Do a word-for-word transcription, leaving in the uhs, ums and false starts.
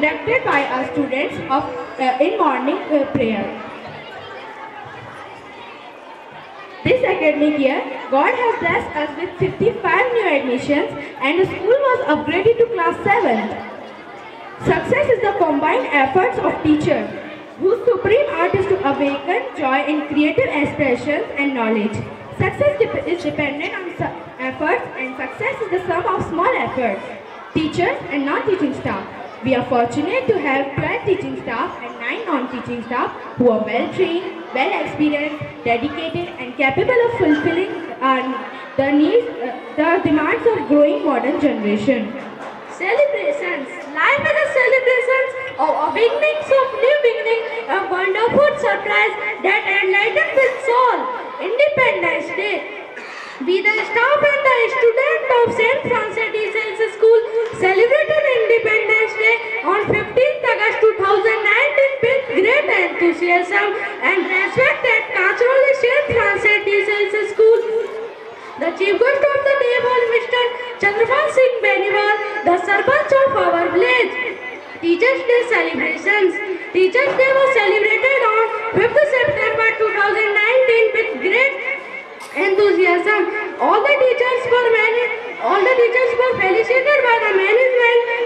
conducted by our students of, uh, in morning uh, prayer. This academic year, God has blessed us with fifty-five new admissions and the school was upgraded to class seventh. Success is the combined efforts of teachers, whose supreme art is to awaken joy in creative expressions and knowledge. Success dep is dependent on efforts and success is the sum of small efforts. Teachers and non-teaching staff. We are fortunate to have twelve teaching staff and nine non-teaching staff who are well-trained, well-experienced, dedicated and capable of fulfilling uh, the needs, uh, the demands of growing modern generation. Celebrations. Life is a celebration of a beginnings of new beginning, a wonderful surprise that enlightens the soul. Independence Day. We the staff and the students of Saint Francis de Sales School celebrated Independence Day on fifteenth August two thousand nineteen with great enthusiasm and respect at Kachoroli Saint Francis de Sales School. The chief guest of the day was Mister Chandrapal Singh Beniwal, the Sarpanch of our village. Teachers' Day celebrations. Teachers' Day was celebrated on fifth September two thousand nineteen with great enthusiasm. All the teachers were many, all the teachers were felicitated by the management